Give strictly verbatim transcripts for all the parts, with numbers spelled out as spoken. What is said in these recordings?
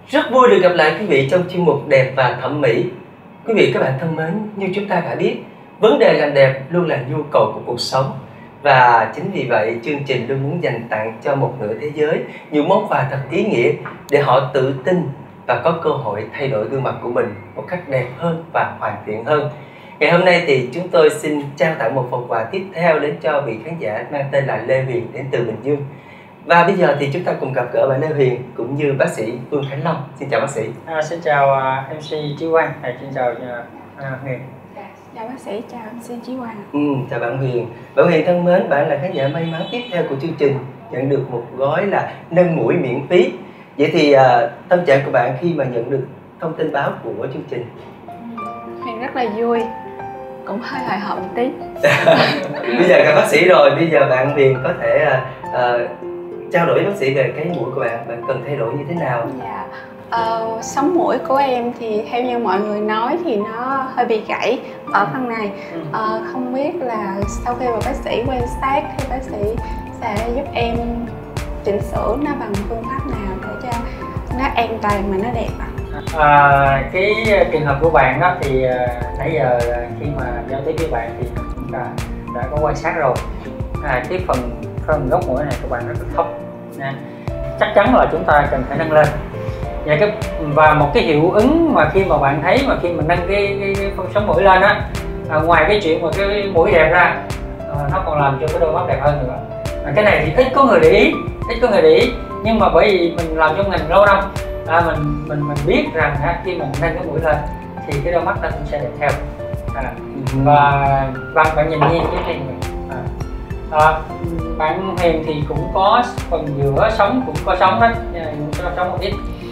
Rất vui được gặp lại quý vị trong chuyên mục Đẹp và Thẩm mỹ. Quý vị các bạn thân mến, như chúng ta đã biết, vấn đề làm đẹp luôn là nhu cầu của cuộc sống. Và chính vì vậy, chương trình luôn muốn dành tặng cho một nửa thế giới những món quà thật ý nghĩa để họ tự tin và có cơ hội thay đổi gương mặt của mình một cách đẹp hơn và hoàn thiện hơn. Ngày hôm nay thì chúng tôi xin trao tặng một phần quà tiếp theo đến cho vị khán giả mang tên là Lê Huyền đến từ Bình Dương. Và bây giờ thì chúng ta cùng gặp gỡ bạn Lê Huyền cũng như bác sĩ Vương Khánh Long. Xin chào bác sĩ. À, xin chào uh, em xê Chí Quang. À, xin chào uh, uh, Huyền. Chào bác sĩ, chào em xê Chí Quang. Ừ, chào bạn Huyền. Bạn Huyền thân mến, bạn là khán giả may mắn tiếp theo của chương trình nhận được một gói là nâng mũi miễn phí. Vậy thì uh, tâm trạng của bạn khi mà nhận được thông tin báo của chương trình? Huyền rất là vui, cũng hơi hồi hộp một tí. Bây giờ gặp bác sĩ rồi, bây giờ bạn Huyền có thể uh, uh, trao đổi với bác sĩ về cái mũi của bạn, bạn cần thay đổi như thế nào? Dạ, uh, sống mũi của em thì theo như mọi người nói thì nó hơi bị gãy ở phần này. uh, Không biết là sau khi mà bác sĩ quan sát thì bác sĩ sẽ giúp em chỉnh sửa nó bằng phương pháp nào để cho nó an toàn mà nó đẹp ạ? À, cái trường hợp của bạn đó thì uh, nãy giờ khi mà giao tiếp với bạn thì chúng ta đã có quan sát rồi. À, cái phần phần gốc mũi này của bạn rất là thấp, à, chắc chắn là chúng ta cần phải nâng lên. Và cái và một cái hiệu ứng mà khi mà bạn thấy mà khi mà nâng cái cái, cái phần sống mũi lên á, à, ngoài cái chuyện mà cái mũi đẹp ra, à, nó còn làm cho cái đôi mắt đẹp hơn nữa. À, cái này thì ít có người để ý, ít có người để ý, nhưng mà bởi vì mình làm trong ngành lâu năm, à, mình mình mình biết rằng á, khi mình nâng cái mũi lên thì cái đôi mắt nó cũng sẽ đẹp theo. À, và bạn bạn nhìn nhìn cái này. À, à, bạn Huyền thì cũng có phần giữa sống cũng có sống đó, cũng có sống một ít.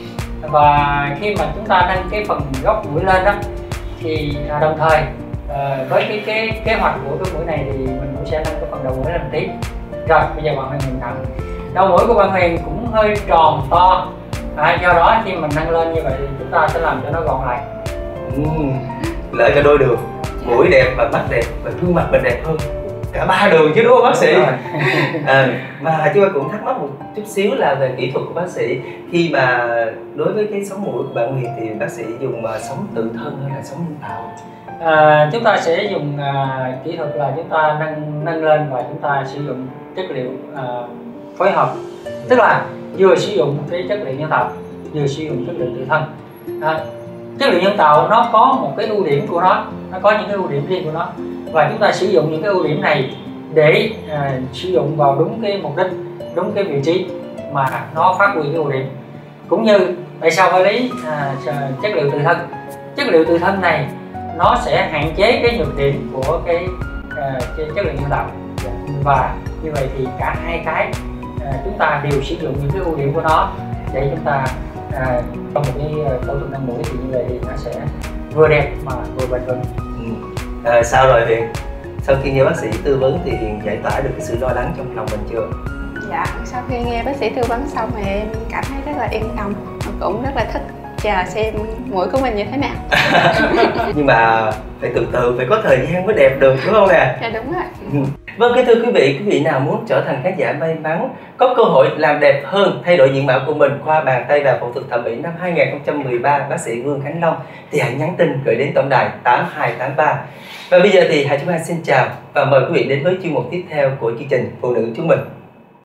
Và khi mà chúng ta nâng cái phần gốc mũi lên đó thì à, đồng thời à, với cái cái kế hoạch của cái mũi này thì mình cũng sẽ nâng cái phần đầu mũi lên một tí. Rồi bây giờ bạn Huyền nhìn thẳng, đầu mũi của bạn Huyền cũng hơi tròn to, à, do đó khi mình nâng lên như vậy thì chúng ta sẽ làm cho nó gọn lại. Ừ, lợi cả đôi đường, mũi đẹp và mắt đẹp và gương mặt mình đẹp hơn cả ba đường chứ, đúng không bác sĩ? À, và chúng tôi cũng thắc mắc một chút xíu là về kỹ thuật của bác sĩ. Khi mà đối với cái sống mũi của bạn Huyền thì bác sĩ dùng sống tự thân hay là sống nhân tạo? À, chúng ta sẽ dùng à, kỹ thuật là chúng ta nâng nâng lên và chúng ta sử dụng chất liệu à, phối hợp, tức là vừa sử dụng cái chất liệu nhân tạo vừa sử dụng chất liệu tự thân. À, chất liệu nhân tạo nó có một cái ưu điểm của nó, nó có những cái ưu điểm riêng của nó, và chúng ta sử dụng những cái ưu điểm này để à, sử dụng vào đúng cái mục đích, đúng cái vị trí mà nó phát huy cái ưu điểm. Cũng như tại sao phải lấy à, chất liệu tự thân? Chất liệu tự thân này nó sẽ hạn chế cái nhược điểm của cái, à, cái chất liệu nhân tạo, và như vậy thì cả hai cái à, chúng ta đều sử dụng những cái ưu điểm của nó để chúng ta à, trong một cái phẫu thuật nâng mũi thì như vậy thì nó sẽ vừa đẹp mà vừa bền vững. Ừ. À, sao rồi Huyền? Sau khi nghe bác sĩ tư vấn thì Huyền giải tỏa được cái sự lo lắng trong lòng mình chưa? Dạ, sau khi nghe bác sĩ tư vấn xong thì em cảm thấy rất là yên tâm và cũng rất là thích chờ xem mũi của mình như thế nào. Nhưng mà phải từ từ, phải có thời gian mới đẹp được, đúng không nè? Dạ đúng rồi. Vâng, kính thưa quý vị, quý vị nào muốn trở thành khán giả may mắn, có cơ hội làm đẹp hơn, thay đổi diện mạo của mình qua bàn tay và phẫu thuật thẩm mỹ năm hai nghìn không trăm mười ba bác sĩ Vương Khánh Long thì hãy nhắn tin gửi đến tổng đài tám hai tám ba. Và bây giờ thì Hải Chúng Ta xin chào và mời quý vị đến với chuyên mục tiếp theo của chương trình Phụ nữ chúng mình.